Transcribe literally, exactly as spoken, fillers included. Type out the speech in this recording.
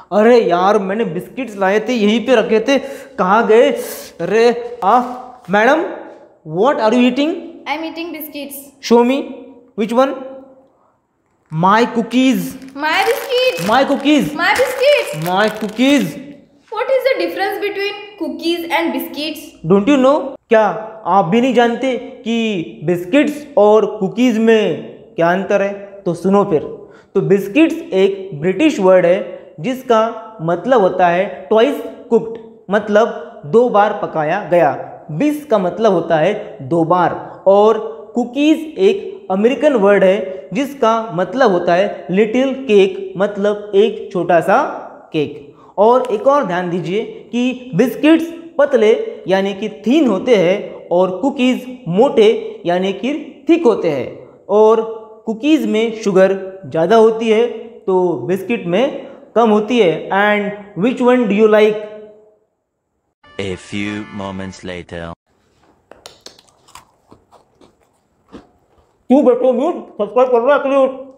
अरे यार मैंने बिस्किट्स लाए थे, यहीं पे रखे थे, कहाँ गए? अरे आ madam, what are you eating? I am eating biscuits. Show me, which one? My cookies. My biscuits. My cookies. My biscuits. My cookies. What is the difference between cookies and biscuits? Don't you know? क्या आप भी नहीं जानते कि biscuits और cookies में क्या अंतर है? तो सुनो फिर। तो बिस्किट्स एक ब्रिटिश वर्ड है जिसका मतलब होता है ट्वाइस कुक्ड, मतलब दो बार पकाया गया। बिस का मतलब होता है दो बार। और कुकीज एक अमेरिकन वर्ड है जिसका मतलब होता है लिटिल केक, मतलब एक छोटा सा केक। और एक और ध्यान दीजिए कि बिस्किट्स पतले यानी कि थीन होते हैं और कुकीज़ मोटे यानी कि थिक होते हैं। और कुकीज़ में शुगर ज़्यादा होती है तो बिस्किट में कम होती है। And which one do you like? A few moments later. क्यों बैठे म्यूट? सब्सक्राइब कर रहा है?